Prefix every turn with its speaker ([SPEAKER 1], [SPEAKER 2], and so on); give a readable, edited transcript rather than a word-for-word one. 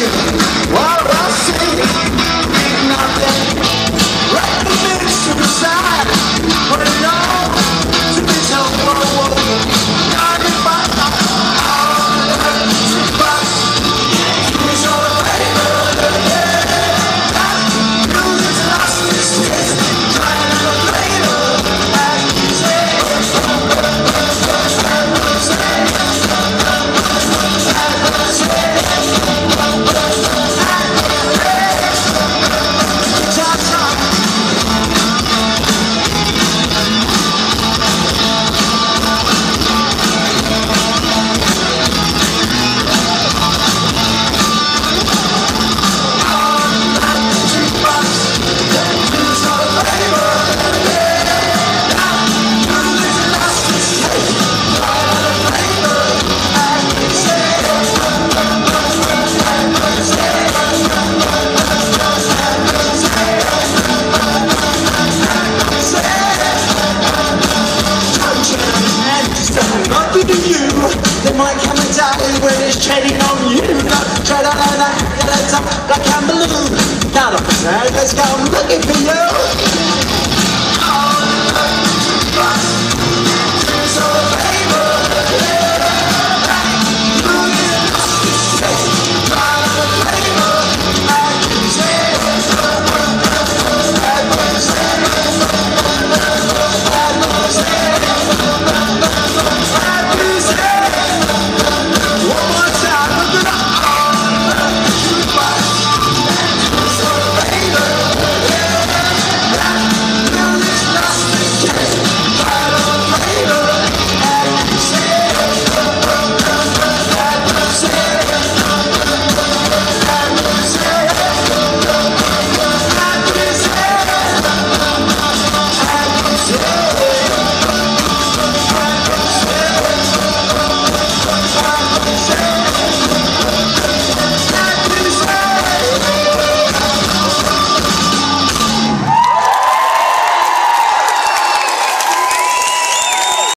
[SPEAKER 1] While I see nothing, let the mix to the side. Put it on to be so low. Not if I all the bus. It's all the paper, yeah. Music's lost its taste. Trying to play it as you say. They might come and die when it's treading on you. Tread on that, like I'm blue. Not a let's go looking for you.